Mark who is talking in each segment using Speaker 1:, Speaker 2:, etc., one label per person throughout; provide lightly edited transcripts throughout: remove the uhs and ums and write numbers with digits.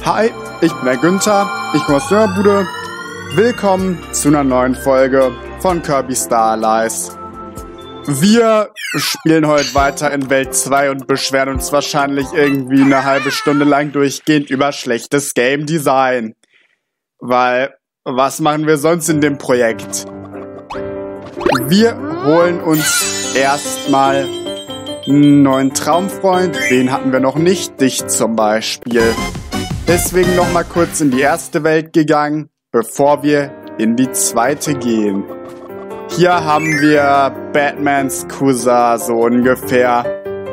Speaker 1: Hi, ich bin der Günther, ich komme aus Dönerbude. Willkommen zu einer neuen Folge von Kirby Star Allies. Wir spielen heute weiter in Welt 2 und beschweren uns wahrscheinlich irgendwie eine halbe Stunde lang durchgehend über schlechtes Game Design. Weil, was machen wir sonst in dem Projekt? Wir holen uns erstmal einen neuen Traumfreund. Den hatten wir noch nicht, dich zum Beispiel. Deswegen nochmal kurz in die erste Welt gegangen, bevor wir in die zweite gehen. Hier haben wir Batmans Cousin, so ungefähr.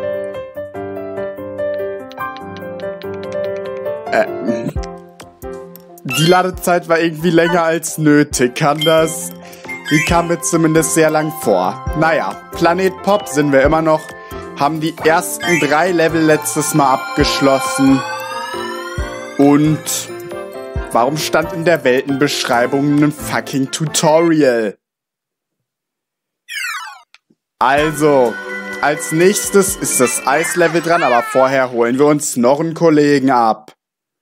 Speaker 1: Die Ladezeit war irgendwie länger als nötig, Die kam mir zumindest sehr lang vor. Naja, Planet Pop sind wir immer noch, haben die ersten 3 Level letztes Mal abgeschlossen. Und warum stand in der Weltenbeschreibung ein fucking Tutorial? Also, als nächstes ist das Eislevel dran, aber vorher holen wir uns noch einen Kollegen ab.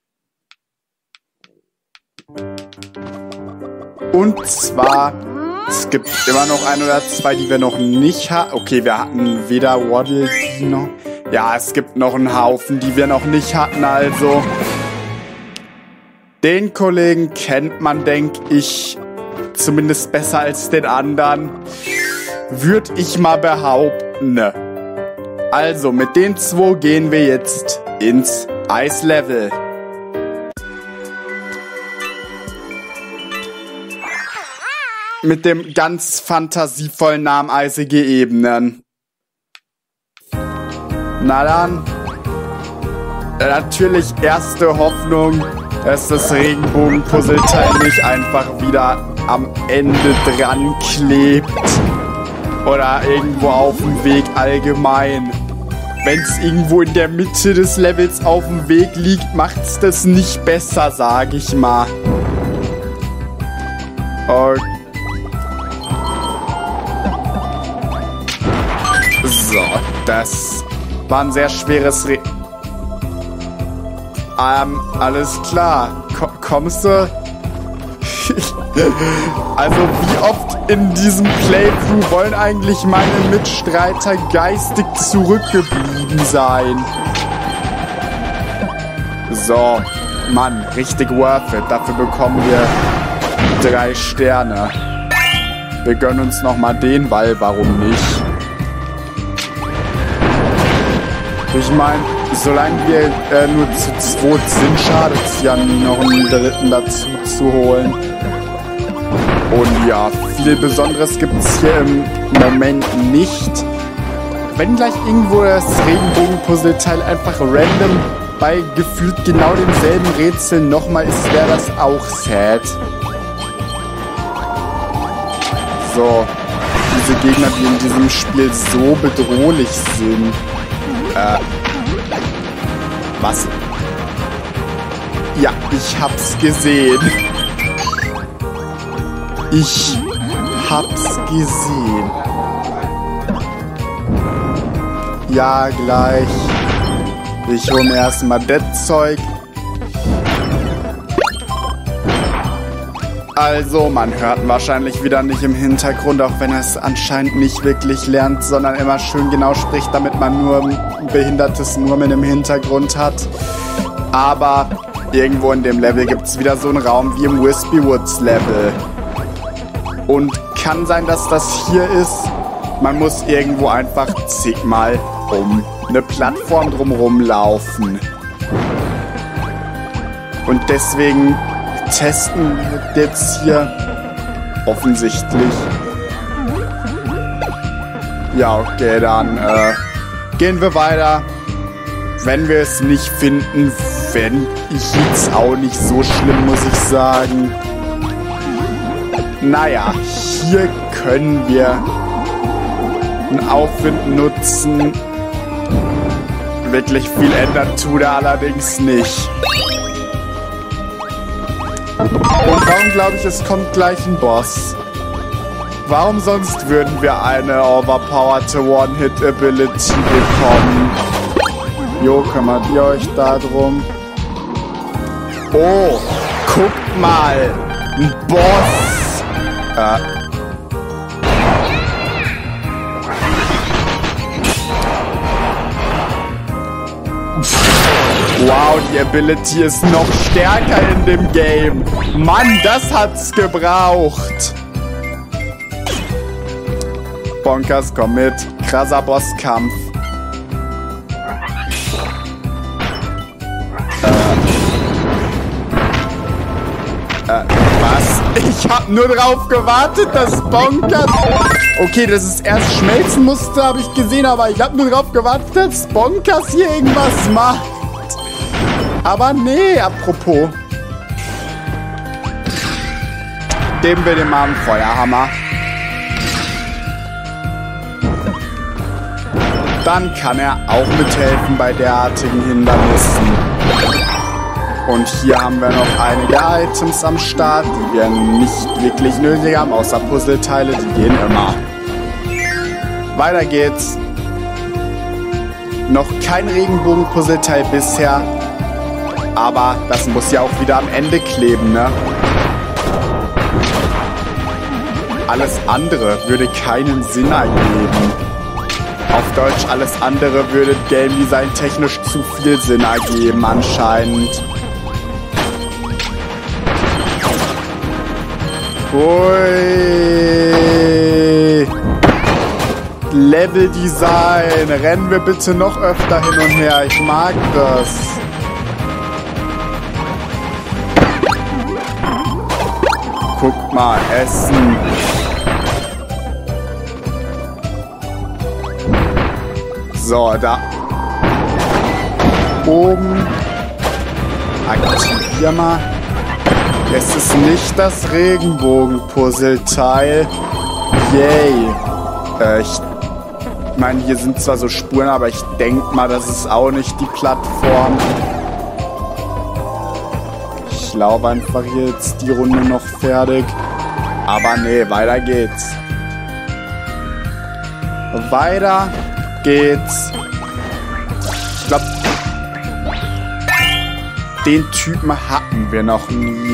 Speaker 1: Und zwar, es gibt immer noch 1 oder 2, die wir noch nicht hatten. Okay, wir hatten weder Waddle noch. Ja, es gibt noch einen Haufen, die wir noch nicht hatten, also. Den Kollegen kennt man, denke ich, zumindest besser als den anderen. Würde ich mal behaupten. Also, mit den 2 gehen wir jetzt ins Eislevel. Mit dem ganz fantasievollen Namen Eisige Ebenen. Na dann. Natürlich erste Hoffnung, dass das Regenbogen-Puzzleteil nicht einfach wieder am Ende dran klebt. Oder irgendwo auf dem Weg allgemein. Wenn es irgendwo in der Mitte des Levels auf dem Weg liegt, macht es das nicht besser, sag ich mal. Okay. So, das war ein sehr schweres alles klar. Kommst du? Also, wie oft in diesem Playthrough wollen eigentlich meine Mitstreiter geistig zurückgeblieben sein? So, Mann, richtig worth it. Dafür bekommen wir 3 Sterne. Wir gönnen uns nochmal den, weil warum nicht? Ich meine, solange wir nur zu 2 sind, schadet es ja noch einen dritten dazu zu holen. Und ja, viel Besonderes gibt es hier im Moment nicht. Wenn gleich irgendwo das Regenbogen-Puzzleteil einfach random bei gefühlt genau demselben Rätsel nochmal ist, wäre das auch sad. So, diese Gegner, die in diesem Spiel so bedrohlich sind. Was? Ja, ich hab's gesehen. Ich hab's gesehen. Ja, gleich. Ich hol mir erstmal das Zeug. Also, man hört wahrscheinlich wieder nicht im Hintergrund, auch wenn er es anscheinend nicht wirklich lernt, sondern immer schön genau spricht, damit man nur ein behindertes Murmeln im Hintergrund hat. Aber irgendwo in dem Level gibt es wieder so einen Raum wie im Wispy Woods Level. Und kann sein, dass das hier ist. Man muss irgendwo einfach zigmal um eine Plattform drumherum laufen. Und deswegen testen wir jetzt hier offensichtlich. Ja, okay, dann gehen wir weiter. Wenn wir es nicht finden, fände ich jetzt auch nicht so schlimm, muss ich sagen. Naja, hier können wir einen Aufwind nutzen. Wirklich viel ändern tut er allerdings nicht. Und warum glaube ich, es kommt gleich ein Boss? Warum sonst würden wir eine overpowerte One-Hit-Ability bekommen? Jo, kümmert ihr euch darum? Oh, guckt mal. Ein Boss. Wow, die Ability ist noch stärker in dem Game. Mann, das hat's gebraucht. Bonkers, komm mit. Krasser Bosskampf. Was? Ich hab nur drauf gewartet, dass Bonkers... Okay, dass es erst schmelzen musste, habe ich gesehen, aber ich hab nur drauf gewartet, dass Bonkers hier irgendwas macht. Aber nee, apropos. Geben wir dem mal einen Feuerhammer. Dann kann er auch mithelfen bei derartigen Hindernissen. Und hier haben wir noch einige Items am Start, die wir nicht wirklich nötig haben, außer Puzzleteile, die gehen immer. Weiter geht's. Noch kein Regenbogen-Puzzleteil bisher, aber das muss ja auch wieder am Ende kleben, ne? Alles andere würde keinen Sinn ergeben. Auf Deutsch, alles andere würde Game Design technisch zu viel Sinn ergeben, anscheinend. Hui. Level Design. Rennen wir bitte noch öfter hin und her. Ich mag das. Guck mal, Essen. So, da oben. Aktivier mal. Es ist nicht das Regenbogen-Puzzleteil. Yay. Ich meine, hier sind zwar so Spuren, aber ich denke mal, das ist auch nicht die Plattform. Ich glaube einfach jetzt die Runde noch fertig. Aber nee, weiter geht's. Weiter geht's. Ich glaube, den Typen hatten wir noch nie.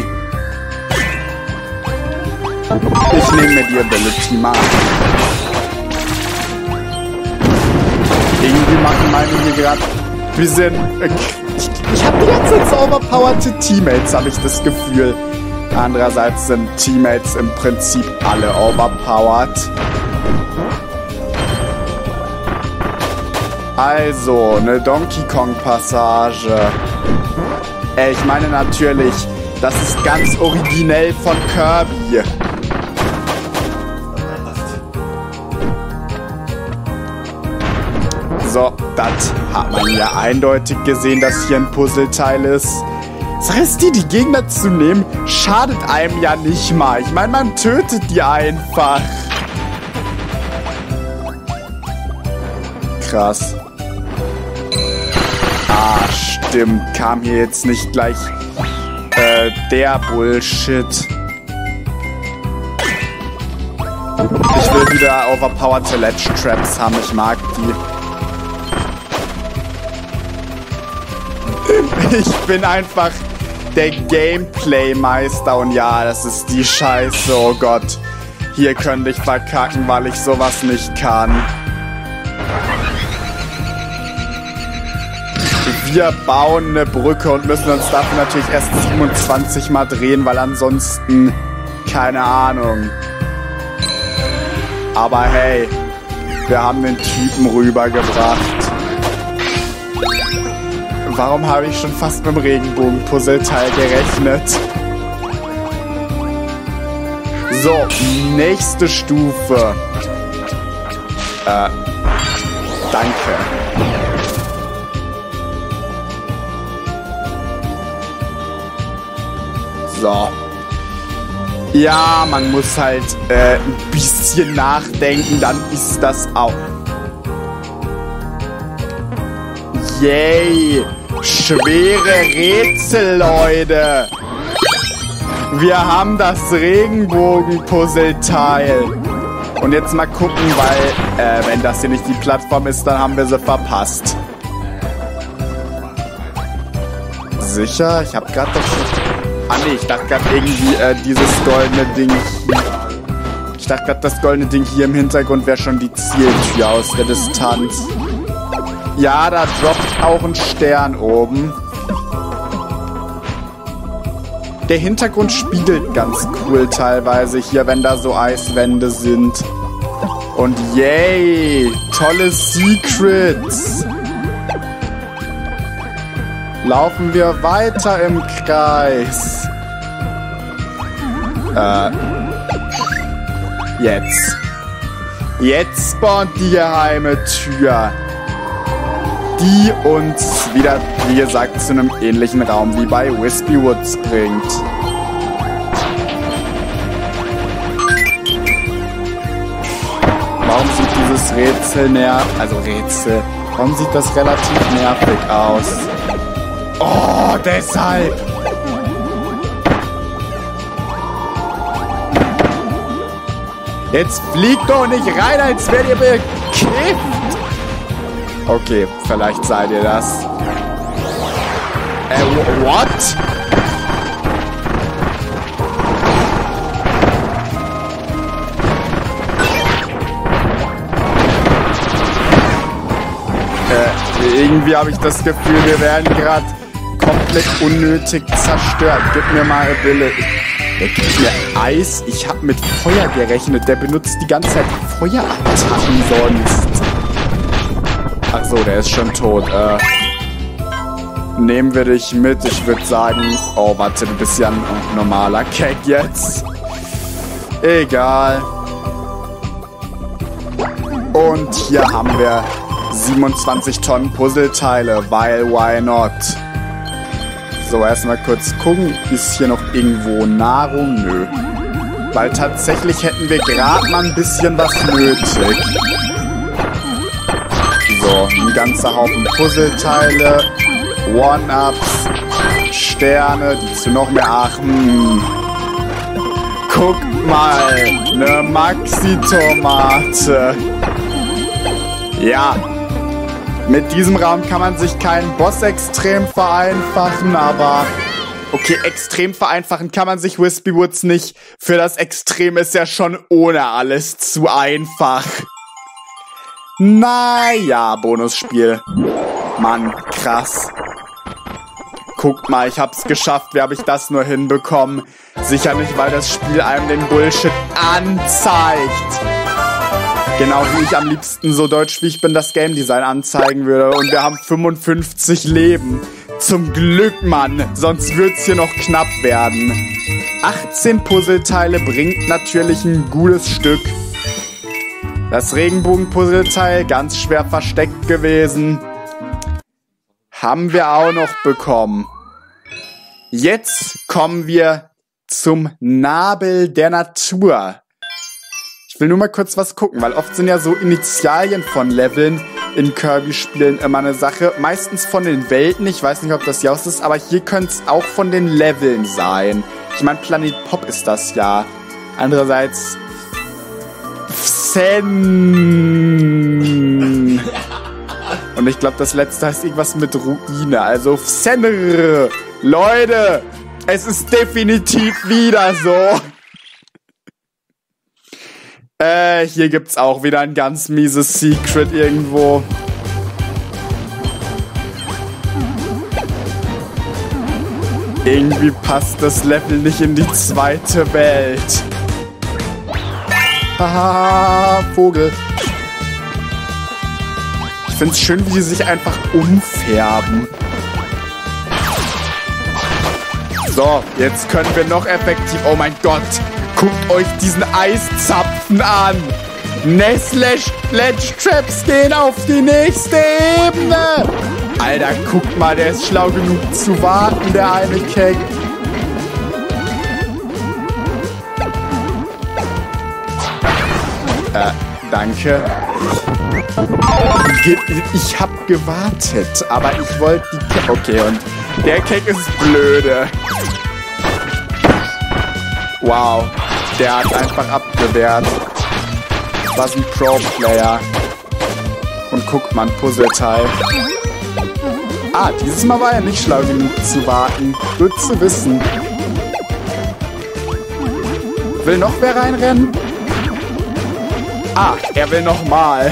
Speaker 1: Ich nehme mir die Ability mal. Irgendwie machen meine hier gerade ein bisschen... Ich habe die ganze Zeit so overpowerte Teammates, habe ich das Gefühl. Andererseits sind Teammates im Prinzip alle overpowered. Also, eine Donkey Kong Passage. Ich meine natürlich, das ist ganz originell von Kirby. So, das hat man ja eindeutig gesehen, dass hier ein Puzzleteil ist. Das heißt, die Gegner zu nehmen, schadet einem ja nicht mal. Ich meine, man tötet die einfach. Krass. Ah, stimmt. Kam hier jetzt nicht gleich der Bullshit. Ich will wieder overpowered Ledge Traps haben. Ich mag die. Ich bin einfach der Gameplay-Meister und ja, das ist die Scheiße. Oh Gott. Hier könnte ich verkacken, weil ich sowas nicht kann. Wir bauen eine Brücke und müssen uns dafür natürlich erst 27 Mal drehen, weil ansonsten keine Ahnung. Aber hey, wir haben den Typen rübergebracht. Warum habe ich schon fast mit dem Regenbogen-Puzzleteil gerechnet? So, nächste Stufe. Danke. So. Ja, man muss halt ein bisschen nachdenken, dann ist das auch. Yay! Schwere Rätsel, Leute! Wir haben das Regenbogen-Puzzleteil. Und jetzt mal gucken, weil, wenn das hier nicht die Plattform ist, dann haben wir sie verpasst. Sicher? Ich habe gerade doch schon... Ah nee, ich dachte gerade irgendwie dieses goldene Ding hier. Ich dachte gerade, das goldene Ding hier im Hintergrund wäre schon die Zieltür aus der Distanz. Ja, da droppt auch ein Stern oben. Der Hintergrund spiegelt ganz cool teilweise hier, wenn da so Eiswände sind. Und yay, tolle Secrets. Laufen wir weiter im Kreis. Jetzt. Jetzt spawnt die geheime Tür. Die uns wieder, wie gesagt, zu einem ähnlichen Raum wie bei Wispy Woods bringt. Warum sieht dieses Rätsel warum sieht das relativ nervig aus? Oh, deshalb! Jetzt fliegt doch nicht rein, als wärt ihr bekifft! Okay, vielleicht seid ihr das. What? Irgendwie habe ich das Gefühl, wir werden gerade komplett unnötig zerstört. Gib mir mal eine Bille. Der gibt mir Eis. Ich habe mit Feuer gerechnet. Der benutzt die ganze Zeit Feuerattacken sonst. Ach so, der ist schon tot. Nehmen wir dich mit. Ich würde sagen... Oh, warte, du bist ja ein normaler Keck jetzt. Egal. Und hier haben wir 27 Tonnen Puzzleteile, weil why not? So, erstmal kurz gucken. Ist hier noch irgendwo Nahrung? Nö. Weil tatsächlich hätten wir gerade mal ein bisschen was nötig. So, ein ganzer Haufen Puzzleteile, One-Ups, Sterne, die zu noch mehr achten. Guckt mal, eine Maxi-Tomate. Ja, mit diesem Raum kann man sich keinen Boss extrem vereinfachen, aber... Okay, extrem vereinfachen kann man sich Wispy Woods nicht. Für das Extrem ist ja schon ohne alles zu einfach. Naja, Bonusspiel. Mann, krass. Guckt mal, ich hab's geschafft. Wie habe ich das nur hinbekommen? Sicher nicht, weil das Spiel einem den Bullshit anzeigt. Genau wie ich am liebsten, so deutsch wie ich bin, das Game Design anzeigen würde. Und wir haben 55 Leben. Zum Glück, Mann. Sonst wird's hier noch knapp werden. 18 Puzzleteile bringt natürlich ein gutes Stück. Das Regenbogen-Puzzleteil, ganz schwer versteckt gewesen. Haben wir auch noch bekommen. Jetzt kommen wir zum Nabel der Natur. Ich will nur mal kurz was gucken, weil oft sind ja so Initialien von Leveln in Kirby-Spielen immer eine Sache. Meistens von den Welten, ich weiß nicht, ob das Jaus ist, aber hier könnte es auch von den Leveln sein. Ich meine, Planet Pop ist das ja. Andererseits... Fsen. Und ich glaube, das letzte heißt irgendwas mit Ruine. Also Fsenr. Leute, es ist definitiv wieder so. Hier gibt's auch wieder ein ganz mieses Secret irgendwo. Irgendwie passt das Level nicht in die zweite Welt. Haha, Vogel. Ich find's schön, wie sie sich einfach umfärben. So, jetzt können wir noch effektiv... Oh mein Gott, guckt euch diesen Eiszapfen an. Nestle Ledge Traps gehen auf die nächste Ebene. Alter, guckt mal, der ist schlau genug zu warten, der eine Keck. Danke. Ich hab gewartet, aber ich wollte die Keck... Okay, und der Keck ist blöde. Wow, der hat einfach abgewehrt. Was ein Pro-Player. Und guck mal, ein Puzzleteil. Ah, dieses Mal war er nicht schlau genug zu warten. Gut zu wissen. Will noch wer reinrennen? Ah, er will nochmal.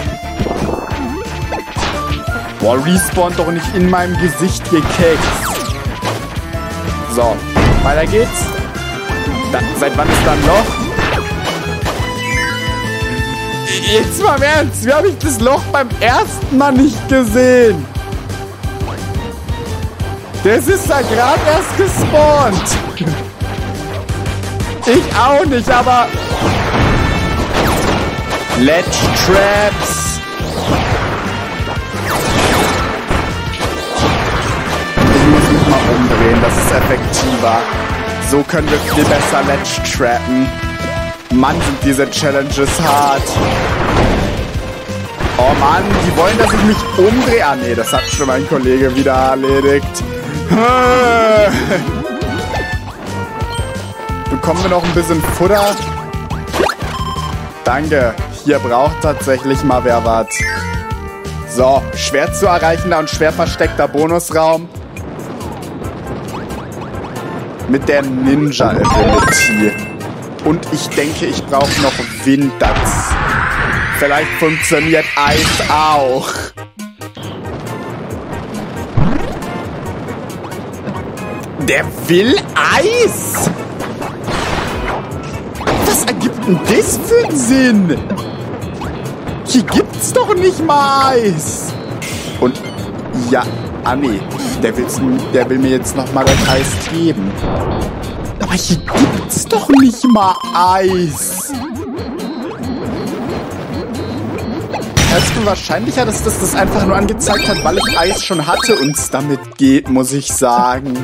Speaker 1: Boah, respawn doch nicht in meinem Gesicht, ihr Keks. So, weiter geht's. Seit wann ist da ein Loch? Jetzt mal im Ernst, wie habe ich das Loch beim ersten Mal nicht gesehen? Das ist da gerade erst gespawnt. Ich auch nicht, aber... Ledge Traps. Ich muss mich mal umdrehen, das ist effektiver. So können wir viel besser Ledge trappen. Mann, sind diese Challenges hart. Oh Mann, die wollen, dass ich mich umdrehe. Ah nee, das hat schon mein Kollege wieder erledigt. Bekommen wir noch ein bisschen Futter? Danke. Hier braucht tatsächlich mal wer was. So, schwer zu erreichender und schwer versteckter Bonusraum. Mit der Ninja-Ability. Und ich denke, ich brauche noch Winddachs. Vielleicht funktioniert Eis auch. Der will Eis? Was ergibt denn das für einen Sinn? Hier gibt's doch nicht mal Eis. Und ja, ah nee, der will mir jetzt noch mal das Eis geben. Aber hier gibt's doch nicht mal Eis. Es ist wahrscheinlicher, dass das einfach nur angezeigt hat, weil ich Eis schon hatte und es damit geht, muss ich sagen.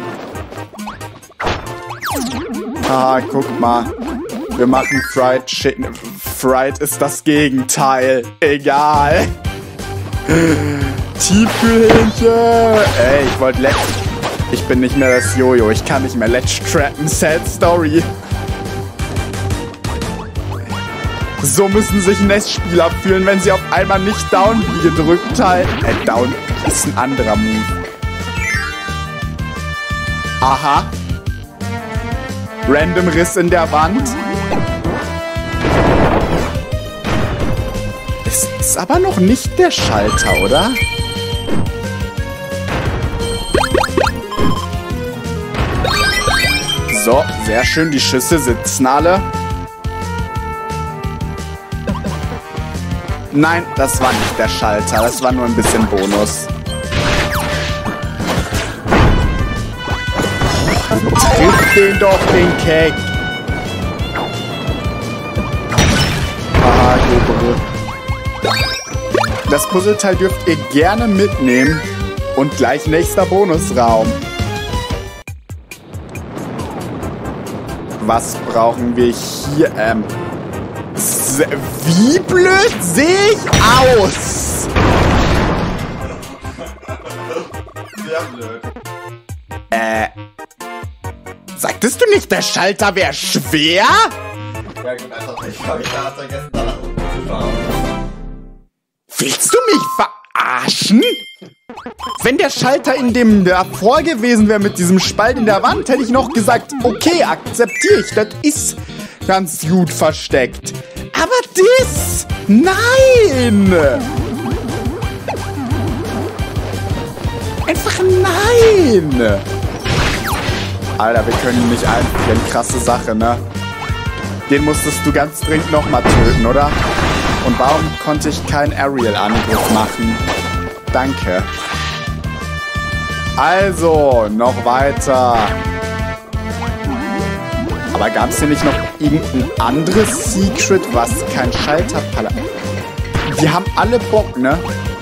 Speaker 1: Ah, guck mal. Wir machen Fried Chicken. Fried ist das Gegenteil. Egal. Tiefkühlhähnchen. Ey, ich wollte Ledge. Ich bin nicht mehr das Jojo. Ich kann nicht mehr Ledge trappen. Sad Story. So müssen sich NES-Spieler fühlen, wenn sie auf einmal nicht Down B gedrückt halten. Down ist ein anderer Move. Aha. Random Riss in der Wand. Es ist aber noch nicht der Schalter, oder? So, sehr schön. Die Schüsse sitzen alle. Nein, das war nicht der Schalter. Das war nur ein bisschen Bonus. Triff den doch, den Keck. Ah, das Puzzleteil dürft ihr gerne mitnehmen. Und gleich nächster Bonusraum. Was brauchen wir hier? Wie blöd sehe ich aus? Sehr blöd. Sagtest du nicht, der Schalter wäre schwer? Ja gut, einfach nicht. Ich habe vergessen, da nach unten zu schauen. Willst du mich verarschen? Wenn der Schalter in dem davor gewesen wäre mit diesem Spalt in der Wand, hätte ich noch gesagt, okay, akzeptiere ich, das ist ganz gut versteckt. Aber das? Nein! Einfach nein! Alter, wir können ihn nicht einfrieren. Krasse Sache, ne? Den musstest du ganz dringend nochmal töten, oder? Und warum konnte ich keinen Aerial-Angriff machen? Danke. Also, noch weiter. Aber gab es hier nicht noch irgendein anderes Secret, was kein Schalterpalle... Die haben alle Bock, ne?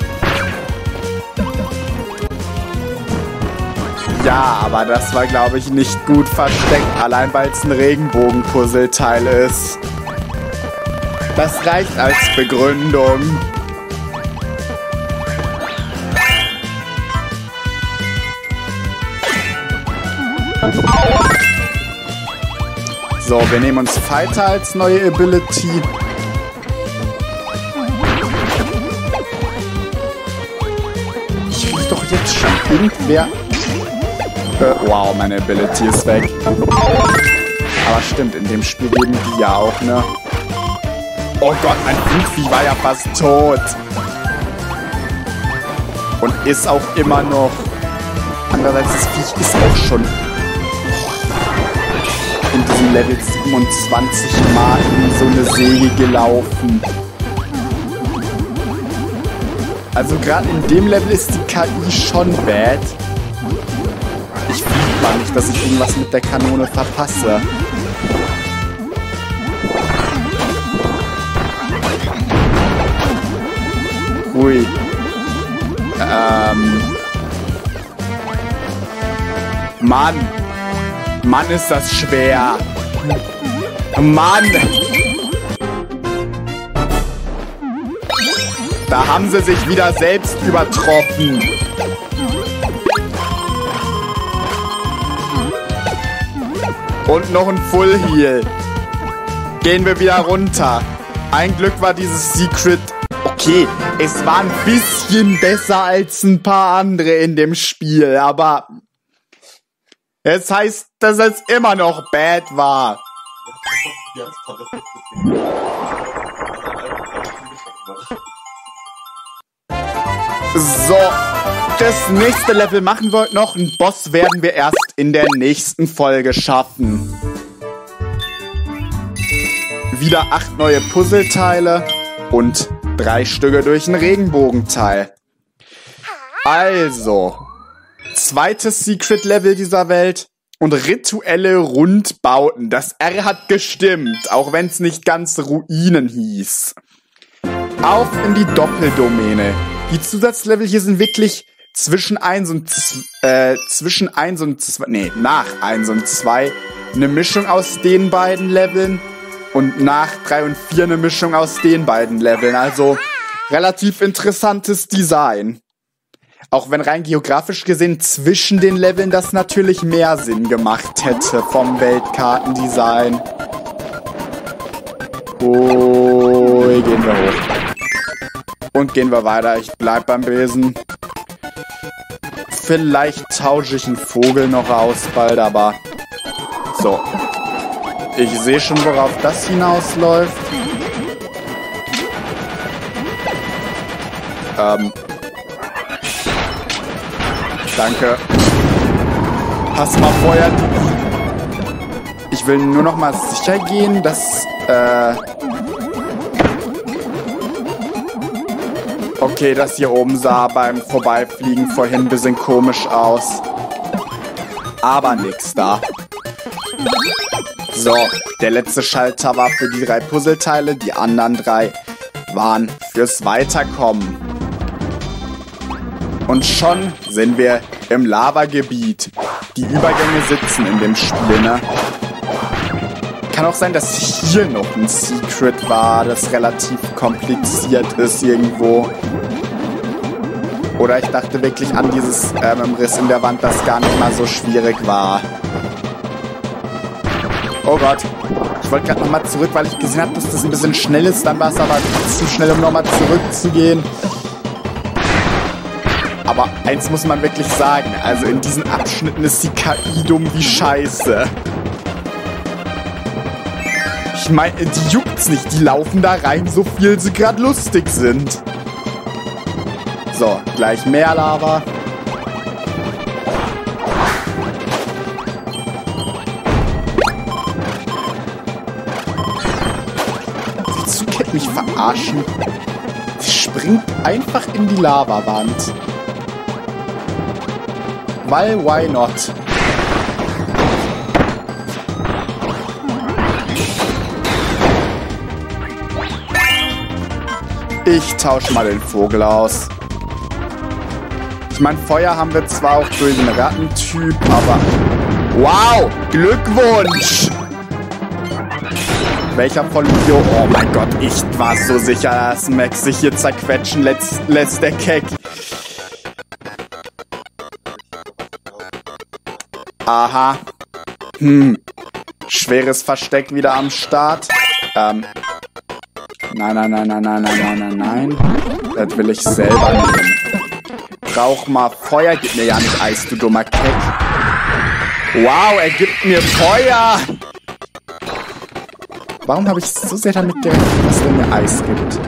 Speaker 1: Ja, aber das war, glaube ich, nicht gut versteckt. Allein, weil es ein Regenbogen-Puzzleteil ist. Das reicht als Begründung. So, wir nehmen uns Fighter als neue Ability. Ich riech doch jetzt schon irgendwer... wow, meine Ability ist weg. Aber stimmt, in dem Spiel leben die ja auch, ne? Oh Gott, mein Flugvieh war ja fast tot. Und ist auch immer noch. Andererseits, das Viech ist auch schon in diesem Level 27 Mal in so eine Säge gelaufen. Also gerade in dem Level ist die KI schon bad. Ich fliege mal nicht, dass ich irgendwas mit der Kanone verpasse. Ui. Mann. Mann, ist das schwer. Mann. Da haben sie sich wieder selbst übertroffen. Und noch ein Full Heal. Gehen wir wieder runter. Ein Glück war dieses Secret. Okay, es war ein bisschen besser als ein paar andere in dem Spiel, aber es heißt, dass es immer noch bad war. So, das nächste Level machen wir heute noch. Einen Boss werden wir erst in der nächsten Folge schaffen. Wieder 8 neue Puzzleteile und 3 Stücke durch den Regenbogenteil. Also, zweites Secret-Level dieser Welt und rituelle Rundbauten. Das R hat gestimmt, auch wenn es nicht ganz Ruinen hieß. Auf in die Doppeldomäne. Die Zusatzlevel hier sind wirklich nach 1 und 2 eine Mischung aus den beiden Leveln und nach 3 und 4 eine Mischung aus den beiden Leveln. Also relativ interessantes Design. Auch wenn rein geografisch gesehen zwischen den Leveln das natürlich mehr Sinn gemacht hätte vom Weltkartendesign. Ui, gehen wir hoch. Und gehen wir weiter. Ich bleib beim Besen. Vielleicht tausche ich einen Vogel noch aus bald, aber so. Ich sehe schon, worauf das hinausläuft. Danke. Pass mal vorher. Ich will nur noch mal sicher gehen, dass okay, das hier oben sah beim Vorbeifliegen vorhin ein bisschen komisch aus. Aber nix da. So, der letzte Schalter war für die 3 Puzzleteile. Die anderen 3 waren fürs Weiterkommen. Und schon sind wir im Lavagebiet. Die Übergänge sitzen in dem Spiel, ne? Kann auch sein, dass hier noch ein Secret war, das relativ kompliziert ist irgendwo. Oder ich dachte wirklich an dieses Riss in der Wand, das gar nicht mal so schwierig war. Oh Gott. Ich wollte gerade nochmal zurück, weil ich gesehen habe, dass das ein bisschen schnell ist. Dann war es aber zu schnell, um nochmal zurückzugehen. Aber eins muss man wirklich sagen. Also in diesen Abschnitten ist die KI dumm wie Scheiße. Ich meine, die juckt's nicht. Die laufen da rein, so viel sie gerade lustig sind. So, gleich mehr Lava. Willst du mich verarschen? Sie springt einfach in die Lavawand. Weil, why not? Ich tausche mal den Vogel aus. Ich meine, Feuer haben wir zwar auch durch den Rattentyp, aber... Wow! Glückwunsch! Welcher Vollvideo? Oh mein Gott, ich war so sicher, dass Max sich hier zerquetschen lässt, der Keck. Aha. Schweres Versteck wieder am Start. Nein. Das will ich selber nehmen. Brauch mal Feuer. Gib mir ja nicht Eis, du dummer Keck. Wow, er gibt mir Feuer. Warum habe ich so sehr damit gerechnet, dass er mir Eis gibt?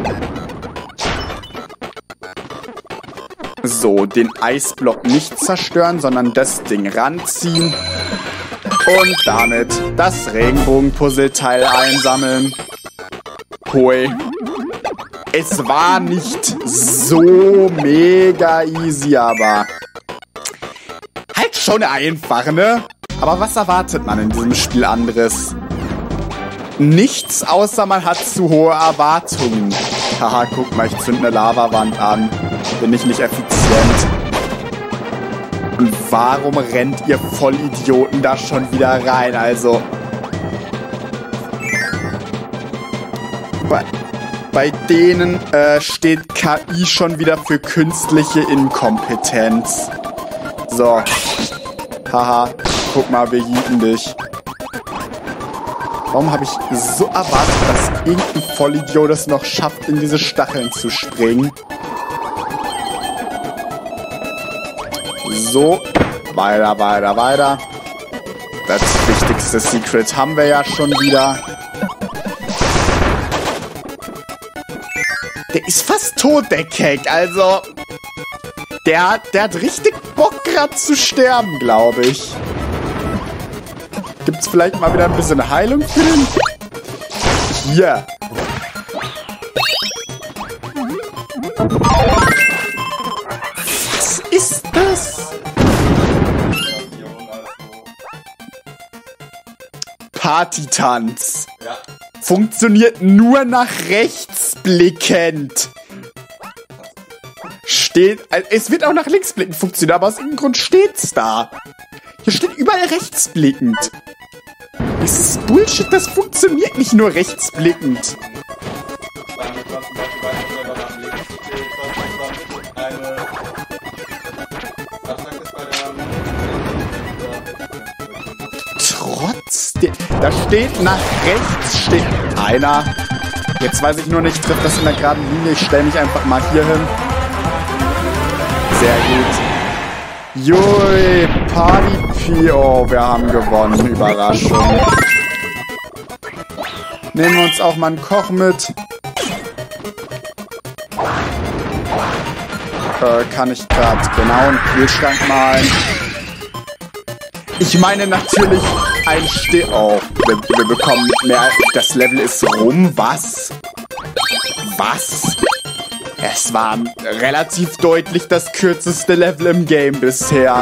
Speaker 1: So, den Eisblock nicht zerstören, sondern das Ding ranziehen. Und damit das Regenbogenpuzzleteil einsammeln. Hui. Es war nicht so mega easy, aber halt schon einfach, ne? Aber was erwartet man in diesem Spiel anderes? Nichts, außer man hat zu hohe Erwartungen. Haha, guck mal, ich zünd eine Lavawand an. Bin ich nicht effizient? Und warum rennt ihr Vollidioten da schon wieder rein? Also... Bei denen steht KI schon wieder für künstliche Inkompetenz. So. Haha, guck mal, wir hielten dich. Warum habe ich so erwartet, dass irgendein Vollidiot es noch schafft, in diese Stacheln zu springen? So, weiter, weiter, weiter. Das wichtigste Secret haben wir ja schon wieder. Der ist fast tot, der Keck. Also, der hat richtig Bock gerade zu sterben, glaube ich. Gibt's vielleicht mal wieder ein bisschen Heilung für den? Hier. Was ist das? Partytanz. Ja. Funktioniert nur nach rechts blickend. Es wird auch nach links blickend funktionieren, aber aus irgendeinem Grund steht's da. Hier steht überall rechts blickend. Das ist Bullshit, das funktioniert nicht nur rechts blickend. Trotzdem, da steht nach rechts steht einer. Jetzt weiß ich nur nicht, trifft das in der geraden Linie. Ich stelle mich einfach mal hier hin. Sehr gut. Jui, Party. Oh, wir haben gewonnen. Überraschung. Nehmen wir uns auch mal einen Koch mit. Kann ich gerade genau einen Kühlschrank malen. Ich meine natürlich ein Oh, wir bekommen mehr. Das Level ist rum. Was? Was? Es war relativ deutlich das kürzeste Level im Game bisher.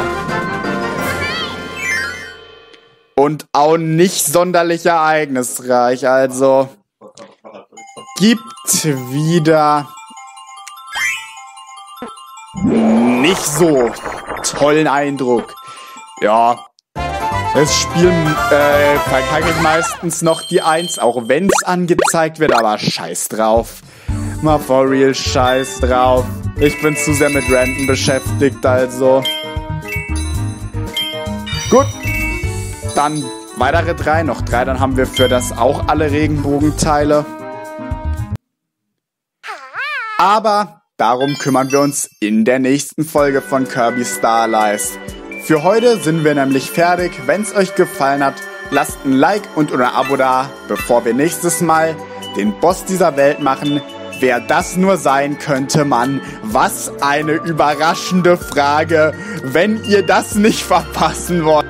Speaker 1: Und auch nicht sonderlich ereignisreich. Also gibt wieder nicht so tollen Eindruck. Ja, das Spiel verkacke ich meistens noch die 1, auch wenn es angezeigt wird, aber scheiß drauf. Mal for real, scheiß drauf. Ich bin zu sehr mit Random beschäftigt, also. Gut. Dann weitere 3, noch 3, dann haben wir für das auch alle Regenbogenteile. Aber darum kümmern wir uns in der nächsten Folge von Kirby Star Allies. Für heute sind wir nämlich fertig. Wenn es euch gefallen hat, lasst ein Like und ein Abo da, bevor wir nächstes Mal den Boss dieser Welt machen. Wer das nur sein könnte, Mann. Was eine überraschende Frage, wenn ihr das nicht verpassen wollt.